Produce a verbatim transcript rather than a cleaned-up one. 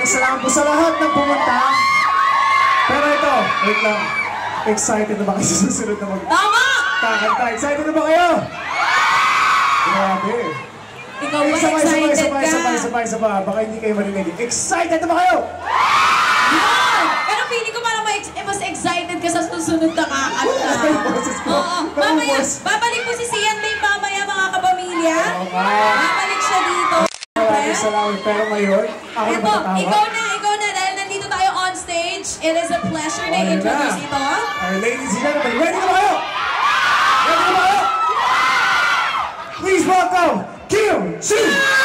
salamat po sa lahat ng pumunta. Pero ito, wait lang. Excited na ba kayo sa susunod na mag... Tama! Kakanta, excited na ba kayo? Grabe. Ikaw ba sabay, excited sabay, sabay, ka? Sabay, sabay, sabay, baka hindi kayo marinig. Excited na ba kayo? Yan! Pero feeling ko parang mas excited ka sa susunod na kakanta. Oo. Mamaya, babalik po si XIAN LIM mamaya mga kapamilya. Babalik siya dito. Maraming salamat. Pero ngayon, ako na matatawa. Ikaw na, ikaw na. Dahil nandito tayo on stage, it is a pleasure na introduce ito. Alright, ladies and gentlemen, ready na ba kayo? Ready na ba kayo? Please welcome Kim Chiu!